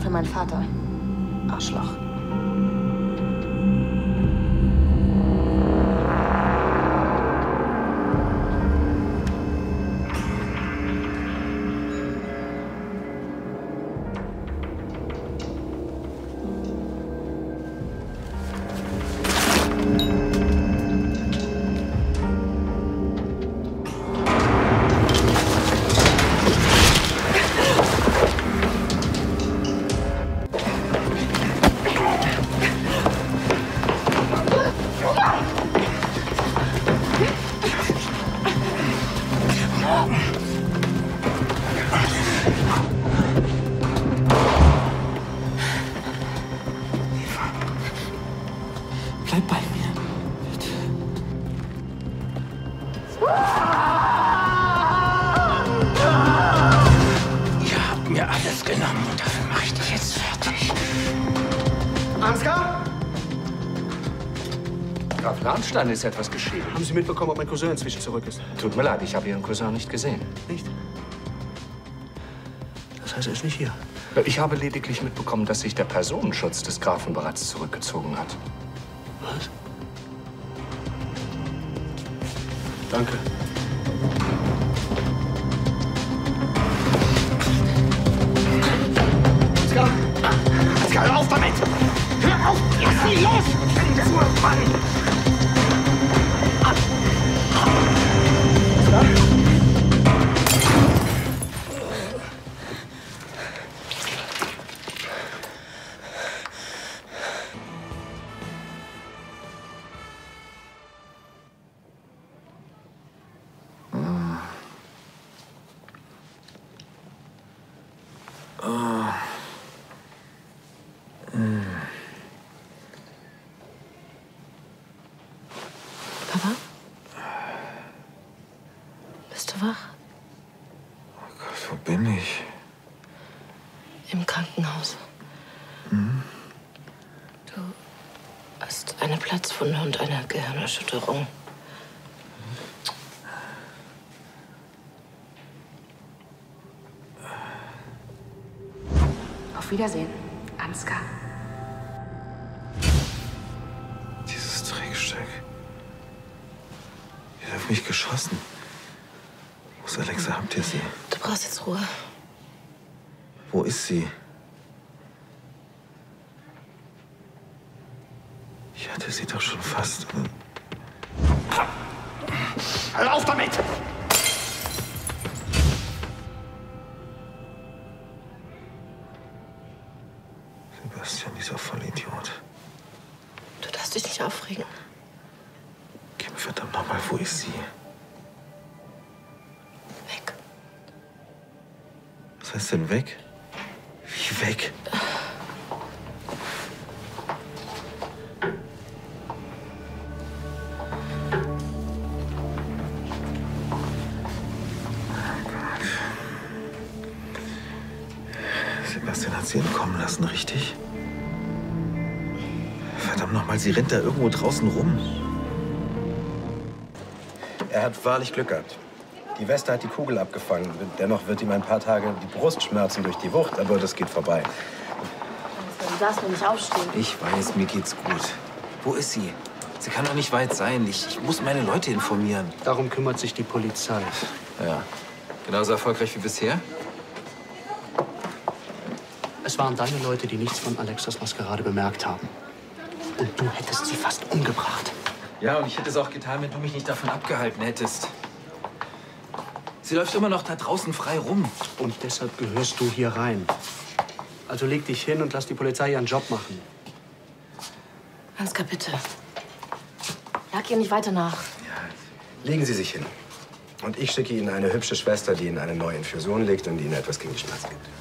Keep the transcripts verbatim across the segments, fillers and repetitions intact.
für meinen Vater. Arschloch. Bleib bei mir, bitte. Ihr habt mir alles genommen und dafür mache ich dich jetzt fertig. Ansgar? Graf Lahnstein, ist etwas geschehen. Haben Sie mitbekommen, ob mein Cousin inzwischen zurück ist? Tut mir leid, ich habe Ihren Cousin nicht gesehen. Nicht? Das heißt, er ist nicht hier? Ich habe lediglich mitbekommen, dass sich der Personenschutz des Grafen bereits zurückgezogen hat. Was? Danke. Ansgar! Ansgar, hör auf damit! Hör auf! Lass sie los! Zur Mann! Ansgar? Papa? Bist du wach? Oh Gott, wo bin ich? Im Krankenhaus. Hm? Du hast eine Platzwunde und eine Gehirnerschütterung. Auf Wiedersehen, Ansgar. Dieses Dreckstück. Die hat auf mich geschossen. Wo ist Alexa? Habt ihr sie? Du brauchst jetzt Ruhe. Wo ist sie? Ich hatte sie doch schon fast. Hör auf damit! Sebastian, dieser Vollidiot. Du darfst dich nicht aufregen. Gib mir verdammt nochmal, wo ist sie? Weg. Was heißt denn weg? Wie weg? Sebastian hat sie entkommen lassen, richtig? Verdammt nochmal, sie rennt da irgendwo draußen rum. Er hat wahrlich Glück gehabt. Die Weste hat die Kugel abgefangen. Dennoch wird ihm ein paar Tage die Brust schmerzen durch die Wucht, aber das geht vorbei. Du darfst nur nicht aufstehen. Ich weiß, mir geht's gut. Wo ist sie? Sie kann doch nicht weit sein. Ich, ich muss meine Leute informieren. Darum kümmert sich die Polizei. Ja. Genauso erfolgreich wie bisher? Es waren deine Leute, die nichts von Alexas Maskerade bemerkt haben. Und du hättest sie fast umgebracht. Ja, und ich hätte es auch getan, wenn du mich nicht davon abgehalten hättest. Sie läuft immer noch da draußen frei rum. Und deshalb gehörst du hier rein. Also leg dich hin und lass die Polizei ihren Job machen. Ansgar, bitte. Jag ihr nicht weiter nach. Ja, legen Sie sich hin. Und ich schicke Ihnen eine hübsche Schwester, die Ihnen eine neue Infusion legt und Ihnen etwas gegen die Schmerzen gibt.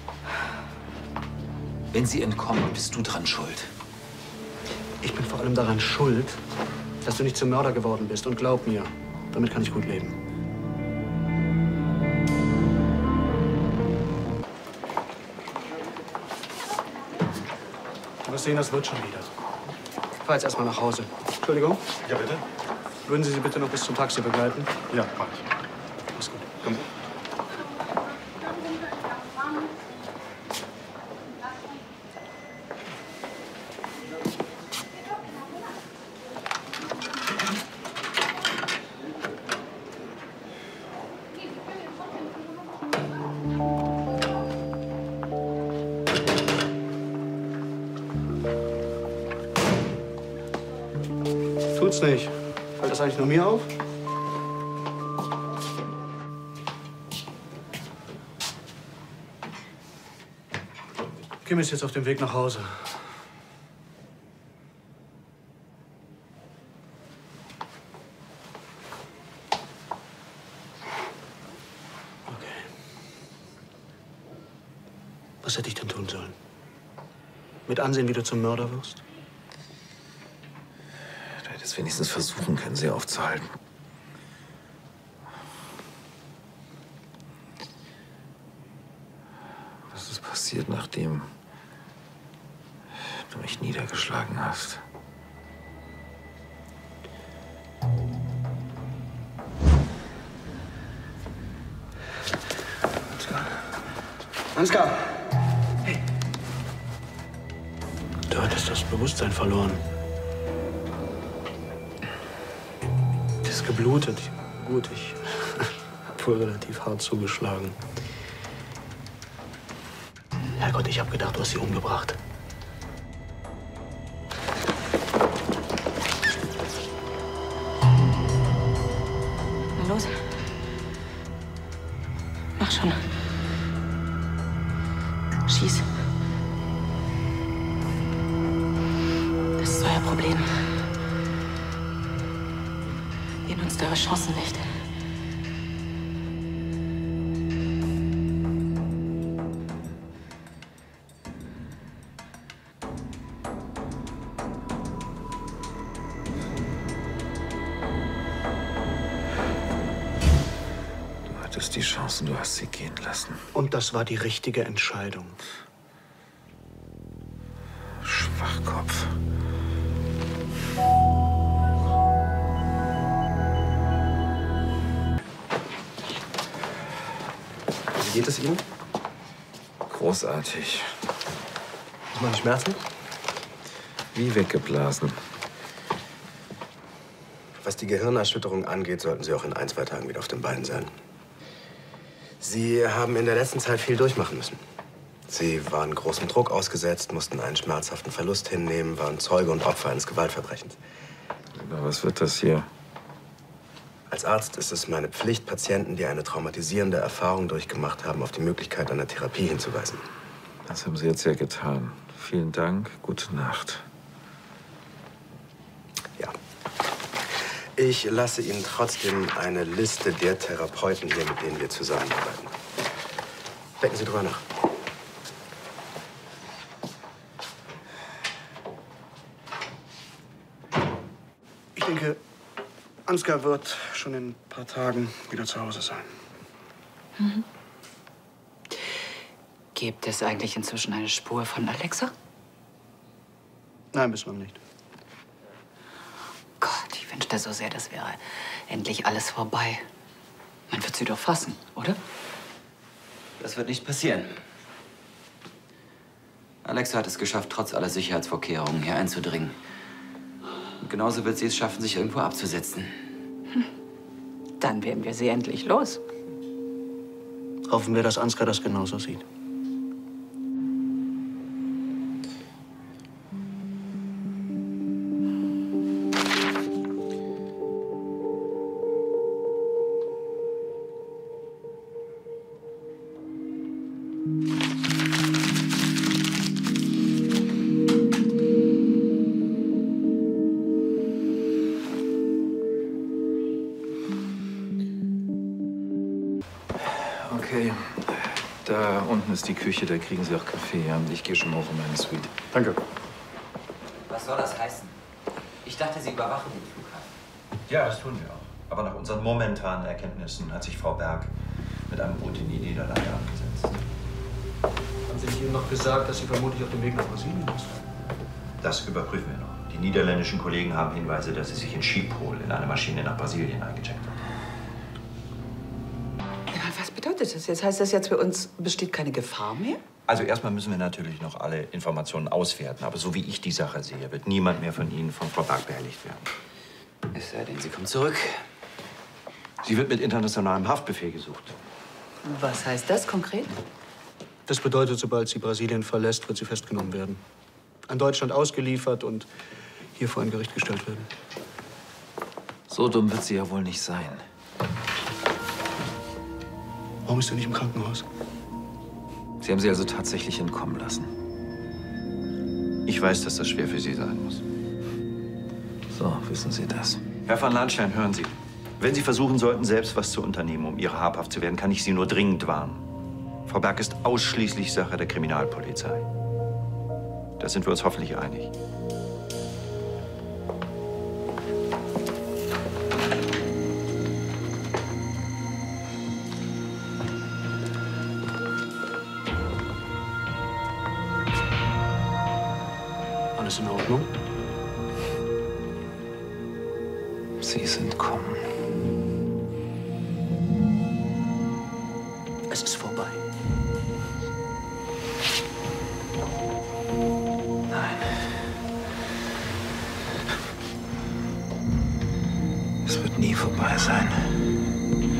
Wenn sie entkommen, bist du dran schuld. Ich bin vor allem daran schuld, dass du nicht zum Mörder geworden bist. Und glaub mir, damit kann ich gut leben. Du wirst sehen, das wird schon wieder. Ich fahr jetzt erstmal nach Hause. Entschuldigung? Ja, bitte? Würden Sie sie bitte noch bis zum Taxi begleiten? Ja, mach ich. Alles gut. Komm. tut's nicht. Fällt das eigentlich nur mir auf? Kim ist jetzt auf dem Weg nach Hause. Okay. Was hätte ich denn tun sollen? Mit ansehen, wie du zum Mörder wirst? Du hättest wenigstens versuchen können, sie aufzuhalten. Was ist passiert, nachdem du mich niedergeschlagen hast? Ansgar. Ansgar! Hey! Du hattest das Bewusstsein verloren. Das ist geblutet. Gut, ich hab wohl relativ hart zugeschlagen. Herrgott, ich hab gedacht, du hast sie umgebracht. Na los. Mach schon. Schieß. Das ist euer Problem. Ihr nutzt eure Chancen nicht. Du hattest die Chancen, du hast sie gehen lassen. Und das war die richtige Entscheidung. Schwachkopf. Wie geht es Ihnen? Großartig. Ist meine Schmerzen? Wie weggeblasen. Was die Gehirnerschütterung angeht, sollten Sie auch in ein, zwei Tagen wieder auf den Beinen sein. Sie haben in der letzten Zeit viel durchmachen müssen. Sie waren großem Druck ausgesetzt, mussten einen schmerzhaften Verlust hinnehmen, waren Zeuge und Opfer eines Gewaltverbrechens. Aber was wird das hier? Als Arzt ist es meine Pflicht, Patienten, die eine traumatisierende Erfahrung durchgemacht haben, auf die Möglichkeit einer Therapie hinzuweisen. Das haben Sie jetzt ja getan. Vielen Dank. Gute Nacht. Ja. Ich lasse Ihnen trotzdem eine Liste der Therapeuten hier, mit denen wir zusammenarbeiten. Denken Sie drüber nach. Ich denke, Ansgar wird schon in ein paar Tagen wieder zu Hause sein. Mhm. Gibt es eigentlich inzwischen eine Spur von Alexa? Nein, bislang nicht. Gott, ich wünschte so sehr, das wäre endlich alles vorbei. Man wird sie doch fassen, oder? Das wird nicht passieren. Alexa hat es geschafft, trotz aller Sicherheitsvorkehrungen hier einzudringen. Und genauso wird sie es schaffen, sich irgendwo abzusetzen. Hm. Dann werden wir sie endlich los. Hoffen wir, dass Ansgar das genauso sieht. Okay, da unten ist die Küche, da kriegen Sie auch Kaffee. Ja? Ich gehe schon hoch in meine Suite. Danke. Was soll das heißen? Ich dachte, Sie überwachen den Flughafen. Ja, das tun wir auch. Aber nach unseren momentanen Erkenntnissen hat sich Frau Berg mit einem Boot in die Niederlande abgesetzt. Haben Sie nicht eben noch gesagt, dass sie vermutlich auf dem Weg nach Brasilien ist? Das überprüfen wir noch. Die niederländischen Kollegen haben Hinweise, dass sie sich in Schiphol in eine Maschine nach Brasilien eingecheckt hat. Was bedeutet das jetzt? Heißt das jetzt, für uns besteht keine Gefahr mehr? Also erstmal müssen wir natürlich noch alle Informationen auswerten. Aber so wie ich die Sache sehe, wird niemand mehr von Ihnen von Frau Berg behelligt werden. Es sei denn, sie kommt zurück. Sie wird mit internationalem Haftbefehl gesucht. Was heißt das konkret? Das bedeutet, sobald sie Brasilien verlässt, wird sie festgenommen werden. An Deutschland ausgeliefert und hier vor ein Gericht gestellt werden. So dumm wird sie ja wohl nicht sein. Warum ist er nicht im Krankenhaus? Sie haben sie also tatsächlich entkommen lassen. Ich weiß, dass das schwer für Sie sein muss. So, wissen Sie das. Herr van Lahnstein, hören Sie. Wenn Sie versuchen sollten, selbst was zu unternehmen, um Ihrer habhaft zu werden, kann ich Sie nur dringend warnen. Frau Berg ist ausschließlich Sache der Kriminalpolizei. Da sind wir uns hoffentlich einig. Alles in Ordnung? Sie ist entkommen. Es ist vorbei. Nein. Es wird nie vorbei sein.